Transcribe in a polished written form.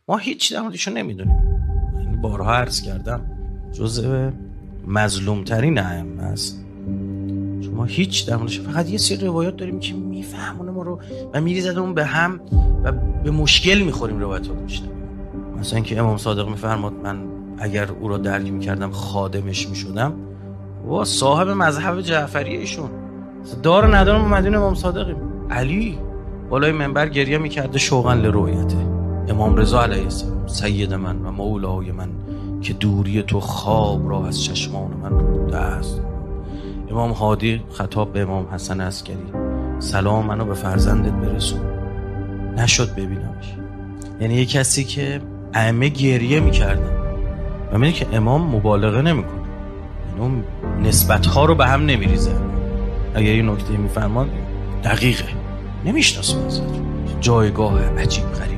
ما هیچ در موردشون نمیدونیم. یعنی بارها عرض کردم جزء مظلوم ترین ائمه است. ما هیچ در موردش، فقط یه سری روایات داریم که میفهمونه ما رو و میریزدمون به هم و به مشکل میخوریم روایات رو میشنم. مثلا که امام صادق میفرماد من اگر او رو درک میکردم خادمش میشدم و صاحب مذهب جعفریه ایشون دار ندارم به مدینه امام صادقیم. علی بالای منبر گریه میکرده شوقا لرؤیته. امام رضا علیه السلام سید من و مولای من که دوری تو خواب را از چشمان من بوده است. امام هادی خطاب به امام حسن عسکری سلام منو به فرزندت برسون، نشد ببینمش. یعنی یه کسی که ائمه گریه میکردن و میگه که امام مبالغه نمیکنه، یعنی اون نسبت‌ها رو به هم نمیریزه. اگر یه نکته میفرمان دقیقه، نمیشناسه ازش، جایگاه عجیب غریب